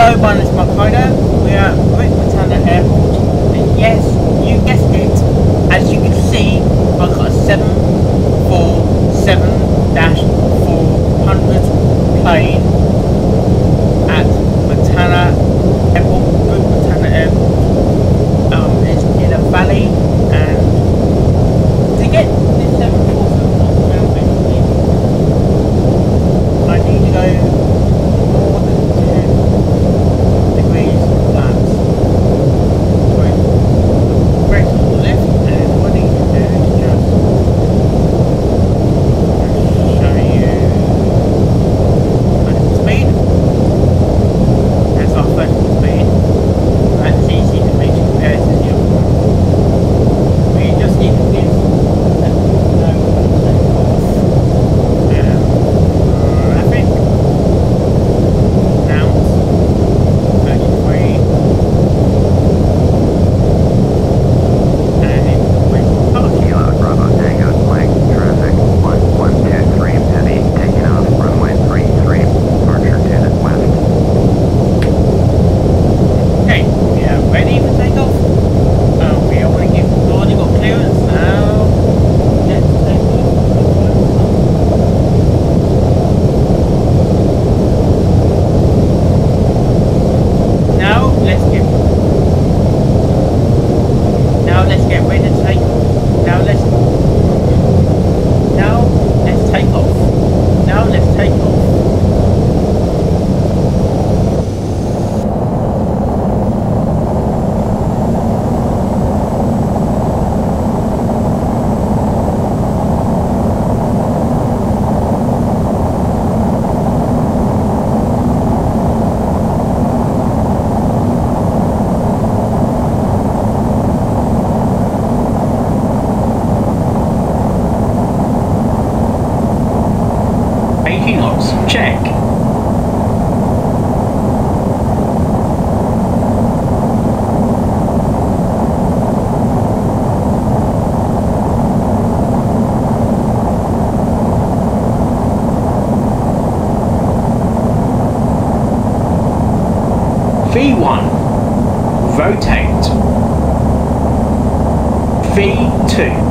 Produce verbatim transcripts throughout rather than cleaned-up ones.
Hello, my name is Mark Hyder. We are at Brickmatana Airport. And yes, you guessed it. As you can see, I've got a seven forty-seven four hundred plane at Matana Airport, Brickmatana Airport. Um, it's in a valley, and to get this seven forty-seven off the ground, basically, I need to go more than ten degrees flat. Right. Brake on the left, and what I need to do is just show you first speed. That's our first speed. That's easy to make compared to the other one. We just need to give that no take off. Um, traffic. Nouns. thirty-three. And it's with parking. Kilo Bravo Tango flight traffic one one two three heavy taking off runway three three departure to the west. Okay, we are ready for takeoff. Um, we already give already got clearance now. Let's take off. Now let's get now let's get ready to take off. Now let's now let's take off. Now let's take off. eighty knots, check. V one, rotate. V two.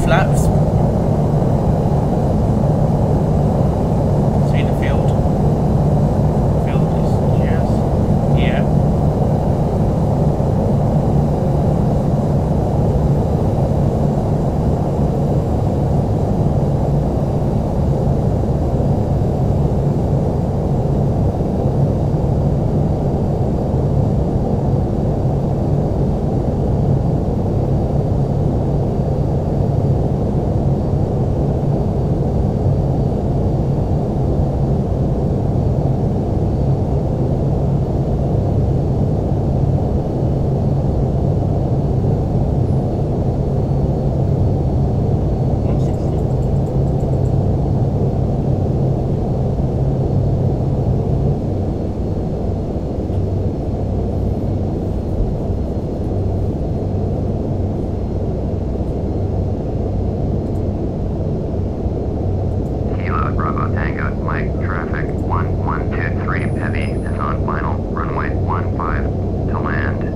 laps. See the field. Field is just here. Kilo Bravo Tango, Mike, traffic one one two three heavy is on final, runway one five to land.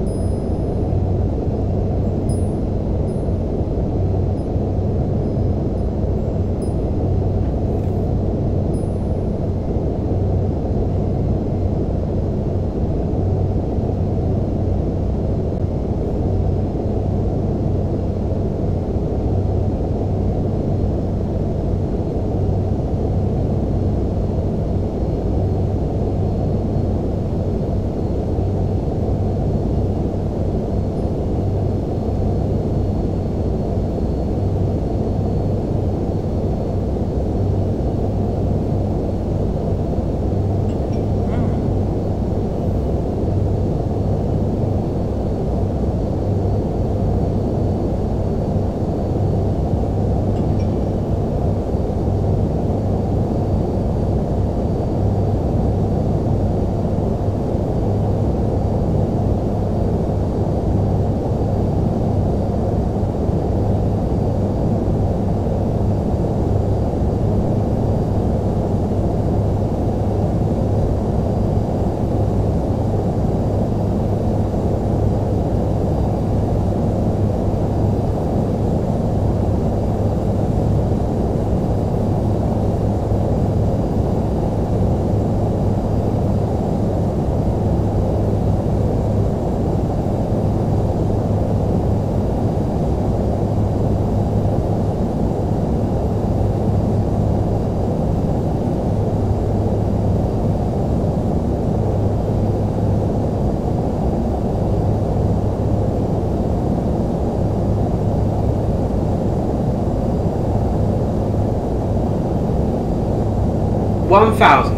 one thousand.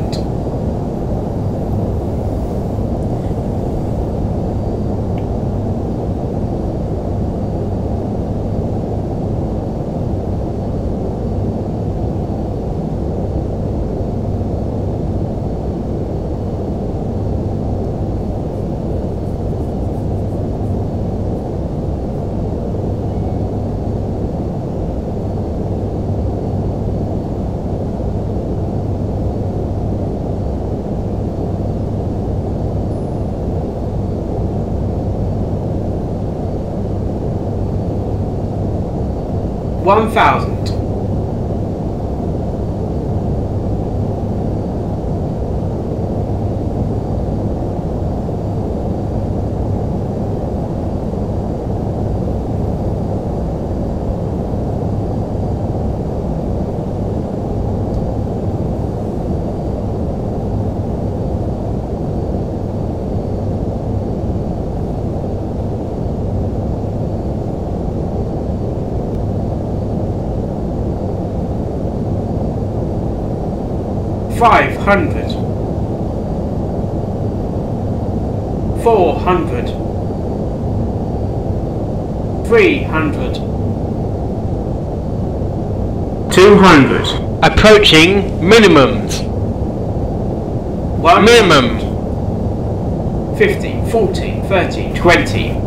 One thousand. Five hundred. Four hundred. Three hundred. Two hundred. Approaching minimums. One minimum. Fifty, forty, thirty, twenty.